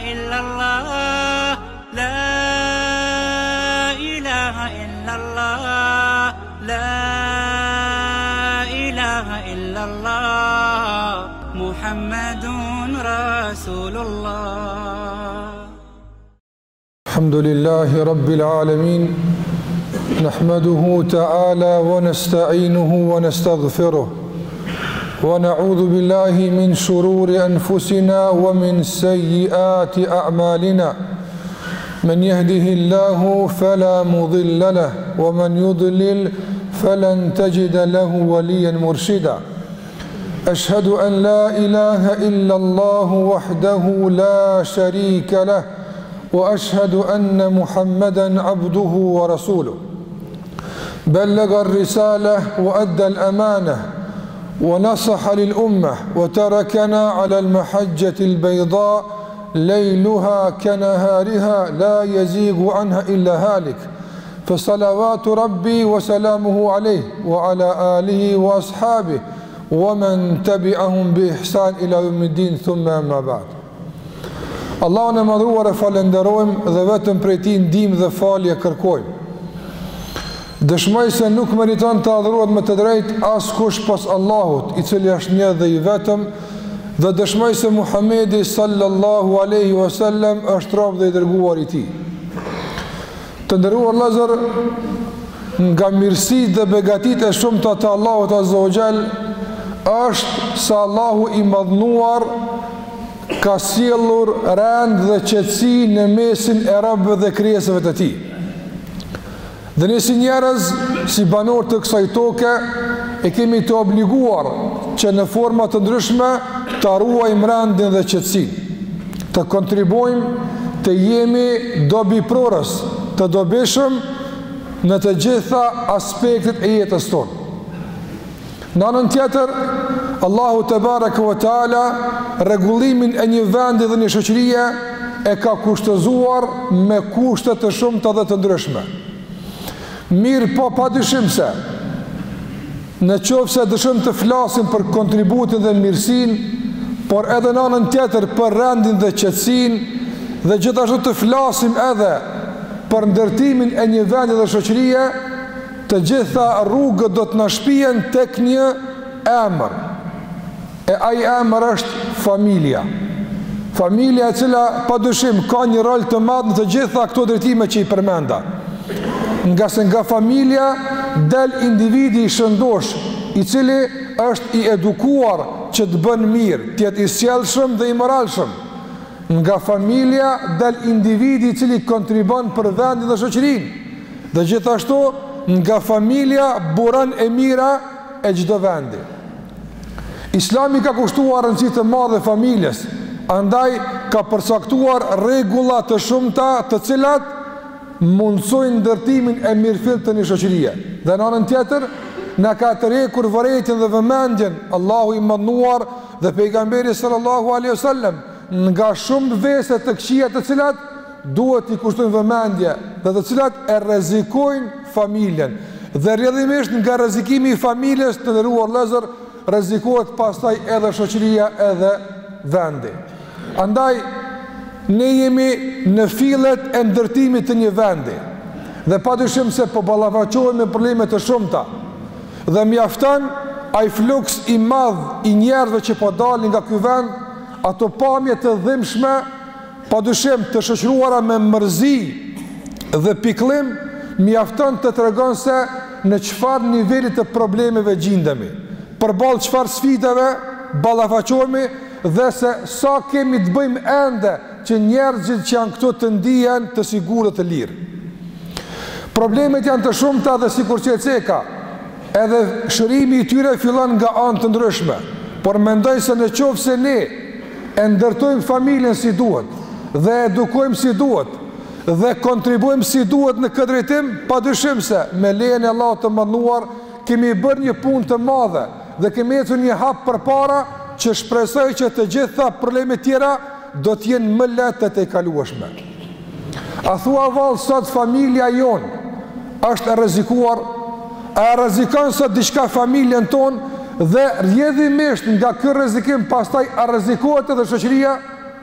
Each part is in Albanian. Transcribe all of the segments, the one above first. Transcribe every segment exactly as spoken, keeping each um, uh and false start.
إلا الله لا إله إلا الله لا إله إلا الله محمد رسول الله. الحمد لله رب العالمين نحمده تعالى ونستعينه ونستغفره ونعوذ بالله من شرور أنفسنا ومن سيئات أعمالنا من يهده الله فلا مضل له ومن يضلل فلن تجد له وليا مرشدا. أشهد أن لا إله إلا الله وحده لا شريك له وأشهد أن محمدا عبده ورسوله بلغ الرسالة وأدى الأمانة ونصح للأمة وتركنا على المحجة البيضاء ليلها كنهارها لا يزيغ عنها إلا هالك فصلوات ربي وسلامه عليه وعلى آله وأصحابه ومن تبعهم بإحسان إلى يوم الدين ثم ما بعد. Allah në madhruar e falenderojmë dhe vetëm prej Tij ndihmë dhe falje kërkojmë. Dëshmoj se nuk meriton të adhurohet me të drejtë askush pas Allahut, i cili është një dhe i vetëm, dhe dëshmoj se Muhamedi sallallahu alaihi wasallam është rob dhe i dërguar i Tij. Të nderuar vëllezër, nga mirësitë dhe begatitë e shumta të Allahut azza wa jall është se Allahu i madhnuar ka sjellur rend dhe qetësi në mesin e robëve dhe krijesave të Tij. Dhe ne si njerëz, si banor të kësaj toke, e kemi të obliguar që në forma të ndryshme të ruajmë rendin dhe qetësinë, të kontribuojmë të jemi dobiprorës, të dobishëm në të gjitha aspektet e jetës tonë. Në anën tjetër, Allahu te baraka wa taala rregullimin e një vendi dhe një shoqërie e ka kushtëzuar me kushte të shumta dhe të ndryshme. Mirë po padyshim se në qoftë se dëshojmë të flasim për kontributin dhe mirësinë, por edhe në anën tjetër për rendin dhe qetësinë dhe gjithashtu të flasim edhe për ndërtimin e një vendi dhe shoqërie, të gjitha rrugët do të na shpihen tek një emër. E ai emër është familja. Familja e cila padyshim ka një rol të madh në të gjitha këto drejtime që i përmenda. Nga se nga familja del individi i shëndosh, i cili është i edukuar që të bën mirë, të jetë i sjellshëm dhe i moralshëm. Nga familja del individi i cili kontribon për vendin dhe shoqërinë. Dhe gjithashtu nga familja buron e mira e çdo vendi. Islami ka kushtuar rëndësi të madhe familjes, andaj ka përcaktuar rregulla të shumta të cilat mundsojnë ndërtimin e mirëfillt të një shoqërie. Dhe në anën tjetër, na ka tërhequr vërejtjen dhe vëmendjen Allahu i mënduar dhe pejgamberi sallallahu alaihi wasallam nga shumë vese të këqija të cilat duhet i kushtojnë vëmendje dhe të cilat e rrezikojnë familjen. Dhe rrjedhimisht nga rrezikimi i familjes, të nderuar vëllezër, rrezikohet pastaj edhe shoqëria edhe vendi. Andaj ne jemi në fillet e ndërtimit të një vendi dhe padyshim se po ballafaqohemi me probleme të shumta dhe mjafton ai fluks i madh i njerëzve që po dalin nga ky vend, ato pamje të dhimbshme, padyshim të shoqëruara me mërzi dhe pikëllim, mjafton të tregon se në çfarë niveli të problemeve gjendemi, përballë çfarë sfidave ballafaqohemi dhe se sa kemi të bëjmë ende që njerëzit që janë këtu të ndihen të sigurt dhe të lirë. Problemet janë të shumta dhe sikur që e ceka, edhe shërimi i tyre fillon nga anë të ndryshme, por mendoj se në qoftë se ne e ndërtojmë familjen si duhet dhe edukojmë si duhet dhe kontribuojmë si duhet në këtë drejtim, padyshim se me lejen e Allahut të mënduar kemi bërë një punë të madhe dhe kemi ecur një hap përpara që shpresoj që të gjitha problemet tjera do të jenë më lehtë të kalueshme. A thua vallë sot familja jon është e rrezikuar, a rrezikon sot diçka familjen tonë dhe rrjedhimisht nga ky rrezikim pastaj a rrezikohet edhe shoqëria?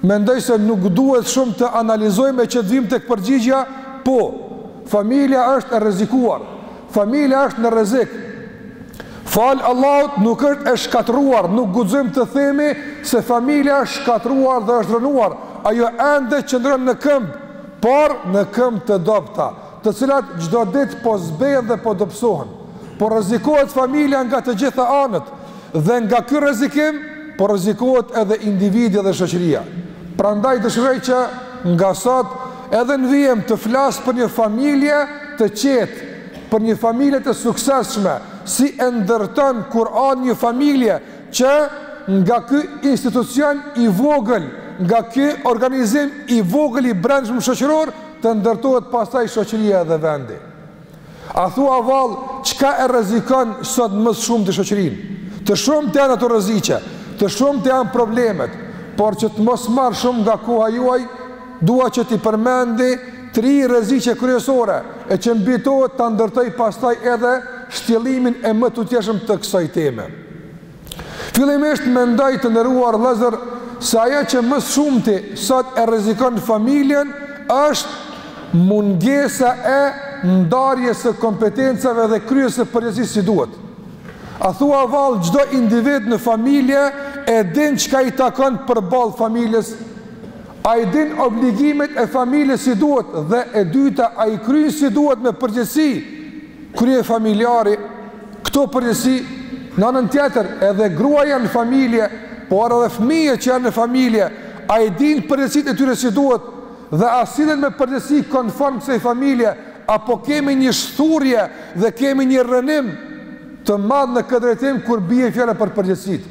mendoj se nuk duhet shumë të analizojmë e që të vim tek përgjigja, po, familja është e rrezikuar, familja është në rrezik. Falë Allahut nuk është e shkatruar, nuk guxojmë të themi se familja është shkatruar dhe është rënuar, ajo ende qëndron në këmbë, por në këmbë të dobta, të cilat çdo ditë po zbehen dhe po dobësohen. Po rrezikohet familja nga të gjitha anët, dhe nga ky rrezikim po rrezikohet edhe individi dhe shoqëria. Prandaj dëshiroj që nga sot edhe në vijem të flas për një familje të qetë, për një familje të suksesshme, si e ndërton Kur'ani një familje që nga ky institucion i vogël, nga ky organizim i vogël i brendshëm shoqëror, të ndërtohet pastaj shoqëria dhe vendi. A thua vallë, çka e rrezikon sot më shumë të shoqërinë? Të shumë të janë ato rreziqe, të shumë të janë problemet, por që të mos marr shumë nga koha juaj, dua që t'i përmendi tri rreziqe kryesore, e që mbi to ta ndërtoj pastaj edhe shtjellimin e më tutjeshëm të kësaj teme. Fillimisht mendoj të nderuar vëllezër se ajo që më shumti sot e rrezikon familjen është mungesa e ndarjes së kompetencave dhe kryes së përgjegjësisë si duhet. A thua vallë, çdo individ në familje e din çka i takon përballë familjes, a i din obligimet e familjes si duhet, dhe e dyta, a i kryen si duhet me përgjegjësi krye familjari këto përgjegjësi. Në anën tjetër, edhe gruaja në familje, por edhe fëmijët që janë në familje, a i din përgjegjësitë e tyre si duhet, dhe a sillen me përgjegjësi konform kësaj familje, apo kemi një shturje dhe kemi një rënim të madh në këtë drejtim kur bie fjala për përgjegjësitë.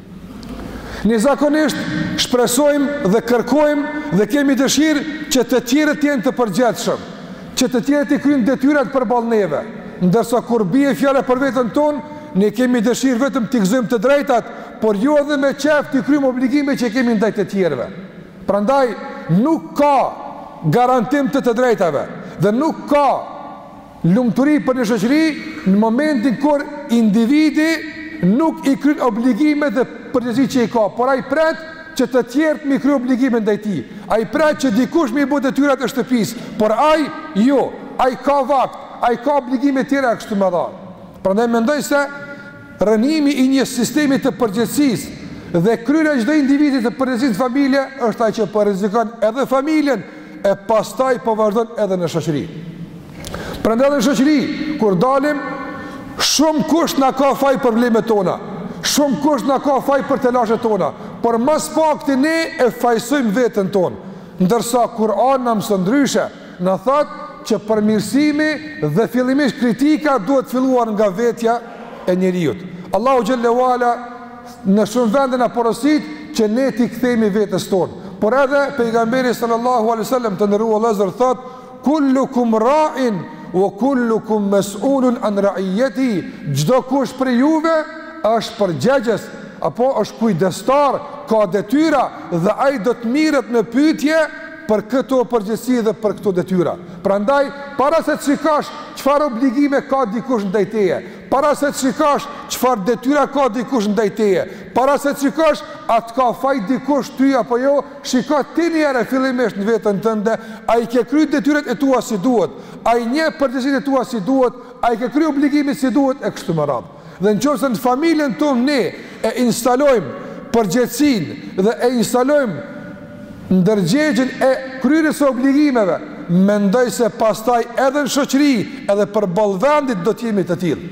Ne zakonisht shpresojmë dhe kërkojmë dhe kemi dëshirë që të tjerët të jenë të përgjithshëm, që të tjerët të kryejnë detyrat përballë neve, ndërsa kur bie fjala për veten tonë, ne kemi dëshirë vetëm të gëzojmë të drejtat, por jo edhe me qejf të kryejmë obligime që kemi ndaj të tjerëve. Prandaj nuk ka garantim të të drejtave dhe nuk ka lumturi për një shoqëri në momentin kur individi nuk i kryen obligime dhe përgjegjësi që i ka, por ai pret që të tjerët mi kryen obligime ndaj tij. Ai pret që dikush mi bëj detyrat e shtëpisë, por ai jo, ai ka vakt, ai ka obligime të tjera kështu më radh. Prandaj mendoj se rënimi i një sistemi të përgjegjësisë dhe kryerja e çdo individi të përgjegjësisë në familje është ai që po rrezikon edhe familjen e pastaj po vazhdon edhe në shoqëri. Prandaj në shoqëri, kur dalim, shumë kush na ka faj problemet tona, shumë kush na ka faj për telashet tona, por mas pakti ne e fajsojmë veten tonë, ndërsa Kur'ani na mëson ndryshe, na thotë që përmirësimi dhe fillimisht kritika duhet filluar nga vetja e njeriut. Allahu xhallahu ala në shumë vende na porosit që ne t'i kthejmë vetes tonë, por edhe pejgamberi sallallahu alaihi wasallam të nderuar vëllezër thotë: kullukum ra'in wa kullukum mas'ulun an ra'iyati. Çdo kush për juve është përgjegjës apo është kujdestar, ka detyra dhe ai do të mirret në pyetje për këto përgjegjësi dhe për këto detyra. Prandaj, para se të shikosh çfarë obligime ka dikush ndaj teje, para se të shikosh çfarë detyra ka dikush ndaj teje, para se të shikosh atë ka faj dikush ty apo jo, shiko ti një herë fillimisht në veten tënde, a i ke kryer detyrat e tua si duhet, a i njeh përgjegjësitë e tua si duhet, a i ke kryer obligimin si duhet e kështu me radhë. Dhe nëse në familjen tonë ne e instalojmë përgjegjësinë dhe e instalojmë ndërgjegjen e kryerjes së obligimeve, mendoj se pastaj edhe në shoqëri, edhe përballë vendit do të jemi të tillë.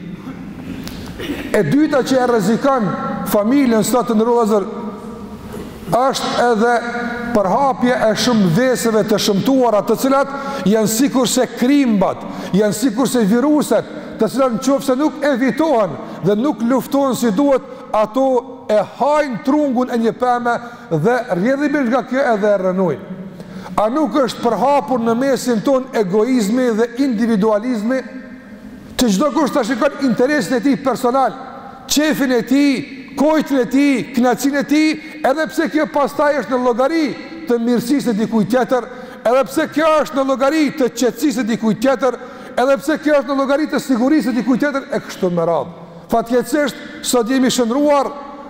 E dyta që e rrezikon familjen sot të ndërruar është edhe përhapje e shumë veseve të shëmtuara, të cilat janë sikurse krimbat, janë sikurse viruset, të cilat nëse nuk evitohen dhe nuk luftohen si duhet, ato e hajnë trungun e një pemë dhe rrjedhimisht nga kjo edhe e rënojnë. A nuk është përhapur në mesin ton egoizmi dhe individualizmi, që çdo kush ta shikon interesin e tij personal, çefin e tij, kojtin e tij, kënaqësinë e tij, edhe pse kjo pastaj është në llogari të mirësisë së dikujt tjetër, edhe pse kjo është në llogari të qetësisë së dikujt tjetër, edhe pse kjo është në llogari të sigurisë së dikujt tjetër e kështu me radhë. Fatkeqësisht sot jemi shndruar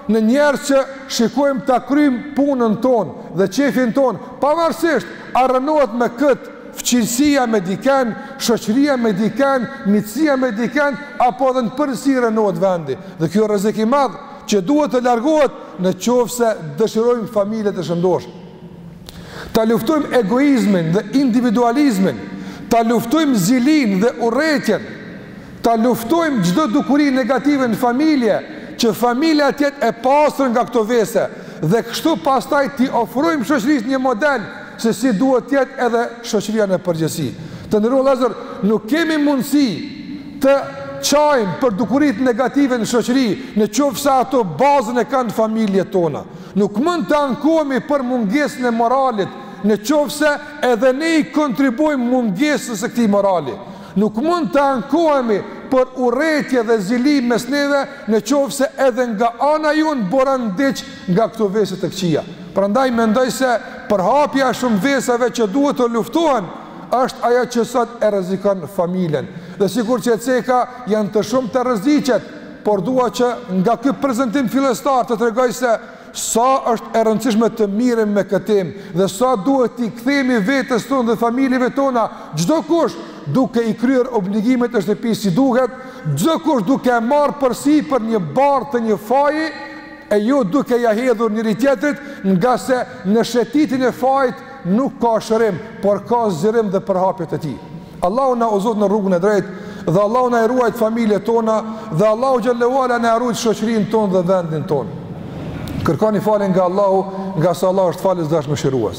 në njerëz që shikojmë ta kryjmë punën tonë dhe qefin tonë, pavarësisht a rënohet me këtë fqinësia me diken, shoqëria me diken, mitësia me diken, apo dhe në përësi rënohet vendi. Dhe kjo rrezik i madh që duhet të largohet në qoftë se dëshirojmë familje të shëndosh. Ta luftojmë egoizmin dhe individualizmin, ta luftojmë zilin dhe urrëtitjen, ta luftojmë çdo dukuri negative në familje, që familja të jetë e pastër nga këto vese, dhe kështu pastaj t'i ofrojmë shoqërisë një model se si duhet të jetë edhe shoqëria në përgjithësi. Të nderuar vëllezër, nuk kemi mundësi të qajmë për dukurit negative në shoqëri, në qoftë se ato bazën e kanë familjet tona. Nuk mund të ankohemi për mungesën e moralit, në qoftë se edhe ne i kontribuojmë mungesës së këtij morali. Nuk mund të ankohemi për urrëtitje dhe zilim mes neve, në qoftë se edhe nga ana jonë boran ndiq nga këto vese të këqija. Prandaj mendoj se përhapja e shumë veseve që duhet të luftohen është ajo që sot e rrezikon familjen. Dhe sikur që ceka janë të shumë të rreziqet, por dua që nga ky prezantim fillestar të tregoj se sa është e rëndësishme të mirëm me këtë temë dhe sa duhet t'i kthehemi vetes tonë dhe familjeve tona, çdo kush duke i kryer obligimet e shtëpisë si duhet, çdo kush duke marrë përsi për një barë të një faji, e jo duke ja hedhur njëri tjetrit, nga se në shetitin e fajit nuk ka shërim, por ka zërim dhe përhapjet e tij. Allahu na uzot në rrugën e drejtë dhe Allahu na ruajt familjet tona dhe Allahu xhallahu ala na ruajt shoqërinë tonë dhe vendin tonë. Kërkoni falje nga Allahu, nga se Allahu është falës dhe është mëshirues.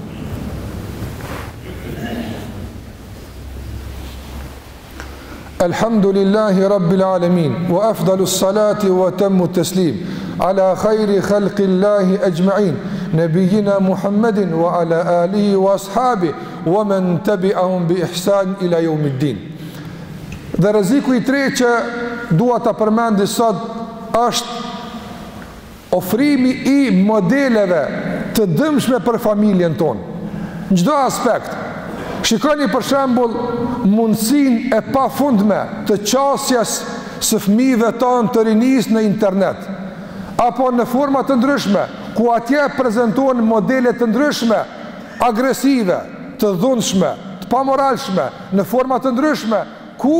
Alhamdulillahi Rabbil Alamin, wa afdalu salati wa temmu teslim, ala khayri khalqillahi ajma'in, nabiyina Muhammedin wa ala alihi wa ashabi, wa men tabi'ahum bi ihsan ila yawmiddin. Dhe rreziku i tretë që dua ta përmendi sot është ofrimi i modeleve të dëmshme për familjen tonë. Në çdo aspekt. Shikoni për shembull mundësinë e pafundme të qasjes së fëmijëve tanë të rinis në internet, apo në forma të ndryshme, ku atje prezantohen modele të ndryshme, agresive, të dhunshme, të pamoralshme, në forma të ndryshme, ku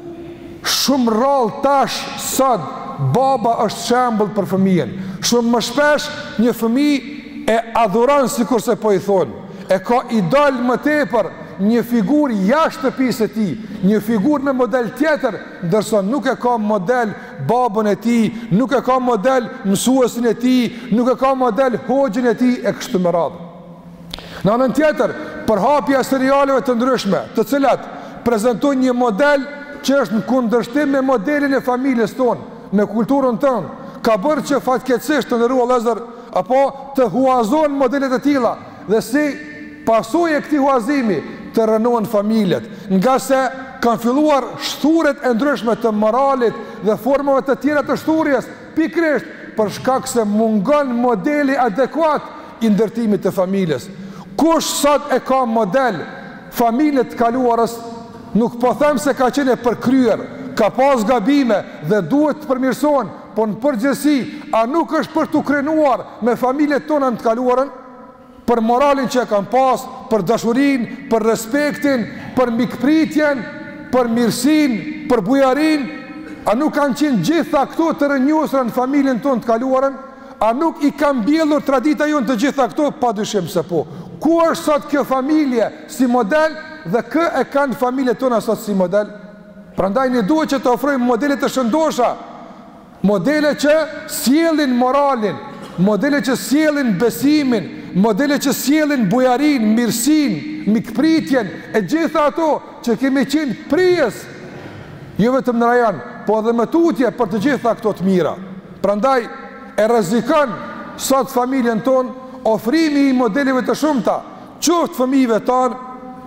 shumë rrallë tash sot baba është shembull për fëmijën. Shumë më shpesh një fëmijë e adhuron sikur se po i thonë, e ka idol më tepër një figurë jashtë shtëpisë së tij, një figurë me model tjetër, ndërsa nuk e ka model babën e tij, nuk e ka model mësuesin e tij, nuk e ka model hoxhin e tij e kështu me radhë. Në anën tjetër, përhapja e serialeve të ndryshme, të cilat prezantojnë një model që është në kundërshtim me modelin e familjes tonë, me kulturën tonë, ka bërë që fatkeqësisht të ndërua vëllezër apo të huazojnë modelet e tilla dhe si pasojë e këtij huazimi të rënohen familjet, nga se kanë filluar shturjet e ndryshme të moralit dhe formave të tjera të shturjes, pikërisht për shkak se mungon modeli adekuat i ndërtimit të familjes. Kush sot e ka model familjet të kaluarës, nuk po them se ka qenë e përkryer, ka pas gabime dhe duhet të përmirësohen, po në përgjithësi, a nuk është për të krenuar me familjet tona të kaluarën, për moralin që e kanë pas, për dashurin, për respektin, për mikpritjen, për mirësin, për bujarin, a nuk kanë qenë gjitha këto të rënjosura në familjen tonë të kaluarën, a nuk i kanë mbjellur tradita jonë të gjitha këto, pa dyshim se po. Ku është sot kjo familje si model dhe kë e kanë familjet tona sot si model? Prandaj ne duhet që të ofrojmë modele të shëndosha, modele që sjellin moralin, modele që sjellin besimin, modele që sjellin bujarin, mirësin, mikpritjen, e gjitha ato që kemi qenë prijes, jo vetëm në rajon, po edhe më tutje për të gjitha këto të mira. Prandaj e rrezikon sot familjen tonë ofrimi i modeleve të shumta, qoftë fëmijëve tanë,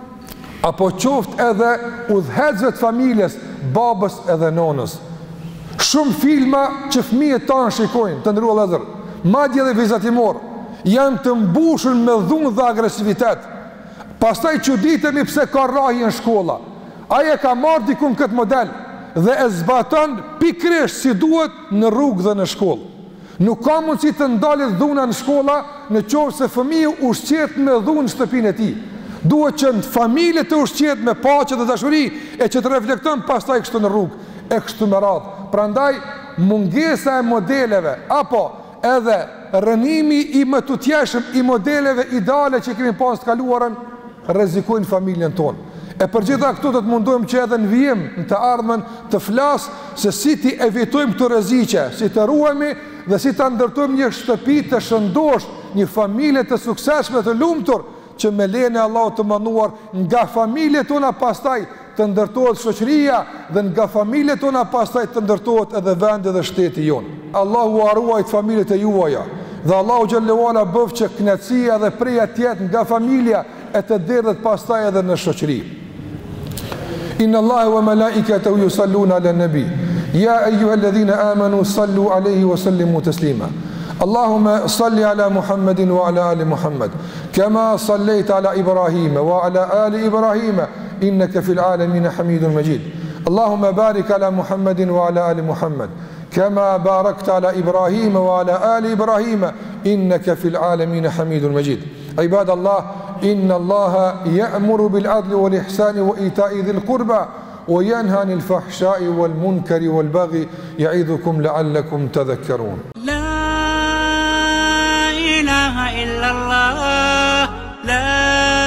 apo qoftë edhe udhëhecëve të familjes, babës edhe nonës. Shumë filma që fëmijët tanë shikojnë, të ndërua vëllezër, madje dhe vizatimor, janë të mbushur me dhunë dhe agresivitet. Pastaj çuditemi pse ka rrahje në shkolla. Ai e ka marrë dikun këtë model dhe e zbaton pikërisht si duhet në rrugë dhe në shkollë. Nuk ka mundësi të ndalit dhuna në shkolla në qovë se fëmiju ushqet me dhunë në shtëpinë e ti. Duhet që në familje të ushqet me paqe dhe dashuri e që të reflekton pastaj kështu në rrugë, e kështu me radhë. Prandaj, mungesa e modeleve, apo edhe rënimi i më tutjeshëm i modeleve ideale që kemi pas të kaluarën, rrezikojnë familjen tonë. E për gjitha këtu të të mundojmë që edhe në vijim, në të ardhmen, të flasë se si ti evitojmë të rreziqe, si të ruhemi dhe si të ndërtojmë një shtëpi të shëndosh, një familje të suksesshme të lumtur, që me lejen e Allahut të manduar nga familjet tona pastaj të ndërtohet shoqëria dhe nga familjet tona pastaj të ndërtohet edhe vendi dhe shteti jonë. Allahu ruaj familjet e juaja dhe Allahu xhallahu ala bëf që kënaqësia dhe preja të jetë nga familja e të derdhet pastaj edhe në shoqëri. Inna Allaha wa malaikatahu yusalluna ala nabi ya ayyuhalladhina amanu sallu alayhi wa sallimu taslima. Allahumma salli ala Muhammadin wa ala ali Muhammad kama sallaita ala Ibrahim wa ala ali Ibrahim innaka fil alamin hamidun majid. Allahumma barik ala Muhammadin wa ala ali Muhammad kama barakta ala Ibrahim wa ala ali Ibrahim innaka fil alamin hamidun majid. عباد الله إن الله يأمر بالعدل والإحسان وإيتاء ذي القربى وينهى عن الفحشاء والمنكر والبغي يعظكم لعلكم تذكرون. لا إله إلا الله لا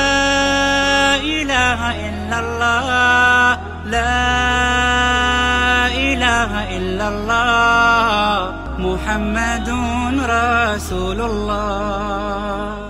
إله إلا الله لا إله إلا الله محمد رسول الله.